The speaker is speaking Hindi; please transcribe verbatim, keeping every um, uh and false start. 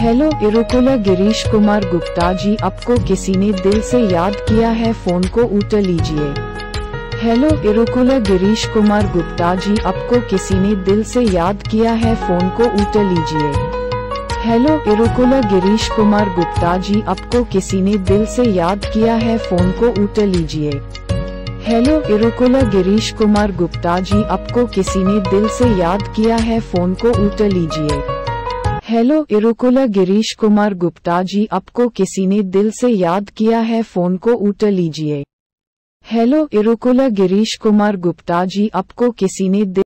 हेलो इरुकुला गिरीश कुमार गुप्ता जी, आपको किसी ने दिल से याद किया है, फोन को उठा लीजिए। हेलो इरुकुला गिरीश कुमार गुप्ता जी, आपको किसी ने दिल से याद किया है, फोन को उठा लीजिए। हेलो इरुकुला गिरीश कुमार गुप्ता जी, आपको किसी ने दिल से याद किया है, फोन को उठा लीजिए। हेलो इरुकुला गिरीश कुमार गुप्ता जी, आपको किसी ने दिल से याद किया है, फोन को उठा लीजिए। हेलो इरुकुला गिरीश कुमार गुप्ता जी, आपको किसी ने दिल से याद किया है, फोन को उठा लीजिए। हेलो इरुकुला गिरीश कुमार गुप्ता जी, आपको किसी ने दिल